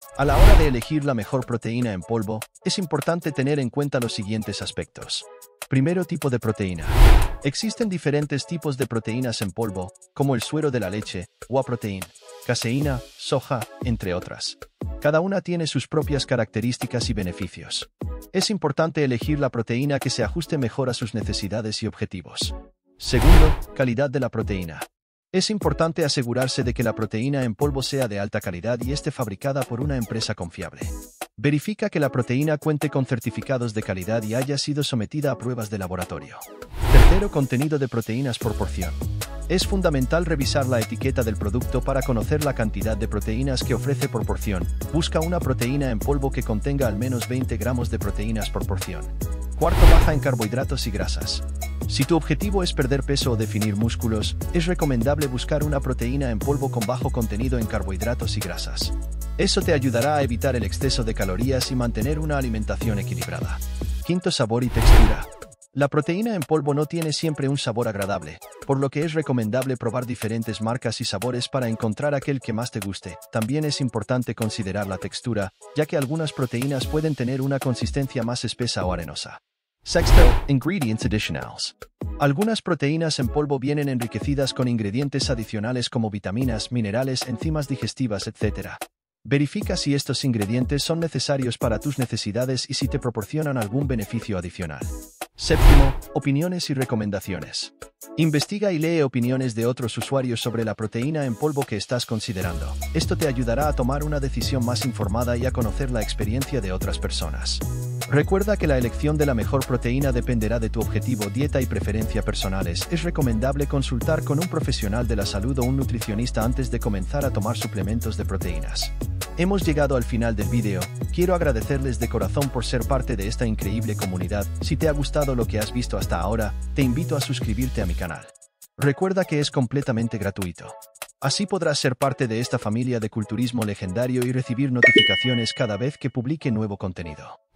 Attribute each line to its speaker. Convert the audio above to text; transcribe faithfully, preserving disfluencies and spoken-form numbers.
Speaker 1: A la hora de elegir la mejor proteína en polvo, es importante tener en cuenta los siguientes aspectos. Primero, tipo de proteína. Existen diferentes tipos de proteínas en polvo, como el suero de la leche, whey protein, caseína, soja, entre otras. Cada una tiene sus propias características y beneficios. Es importante elegir la proteína que se ajuste mejor a sus necesidades y objetivos. Segundo, calidad de la proteína. Es importante asegurarse de que la proteína en polvo sea de alta calidad y esté fabricada por una empresa confiable. Verifica que la proteína cuente con certificados de calidad y haya sido sometida a pruebas de laboratorio. Tercero, contenido de proteínas por porción. Es fundamental revisar la etiqueta del producto para conocer la cantidad de proteínas que ofrece por porción. Busca una proteína en polvo que contenga al menos veinte gramos de proteínas por porción. Cuarto, baja en carbohidratos y grasas. Si tu objetivo es perder peso o definir músculos, es recomendable buscar una proteína en polvo con bajo contenido en carbohidratos y grasas. Eso te ayudará a evitar el exceso de calorías y mantener una alimentación equilibrada. Quinto, sabor y textura. La proteína en polvo no tiene siempre un sabor agradable, por lo que es recomendable probar diferentes marcas y sabores para encontrar aquel que más te guste. También es importante considerar la textura, ya que algunas proteínas pueden tener una consistencia más espesa o arenosa. Sexto, ingredients additionals. Algunas proteínas en polvo vienen enriquecidas con ingredientes adicionales como vitaminas, minerales, enzimas digestivas, etcétera. Verifica si estos ingredientes son necesarios para tus necesidades y si te proporcionan algún beneficio adicional. Séptimo, opiniones y recomendaciones. Investiga y lee opiniones de otros usuarios sobre la proteína en polvo que estás considerando. Esto te ayudará a tomar una decisión más informada y a conocer la experiencia de otras personas. Recuerda que la elección de la mejor proteína dependerá de tu objetivo, dieta y preferencia personales. Es recomendable consultar con un profesional de la salud o un nutricionista antes de comenzar a tomar suplementos de proteínas. Hemos llegado al final del vídeo. Quiero agradecerles de corazón por ser parte de esta increíble comunidad. Si te ha gustado lo que has visto hasta ahora, te invito a suscribirte a mi canal. Recuerda que es completamente gratuito. Así podrás ser parte de esta familia de culturismo legendario y recibir notificaciones cada vez que publique nuevo contenido.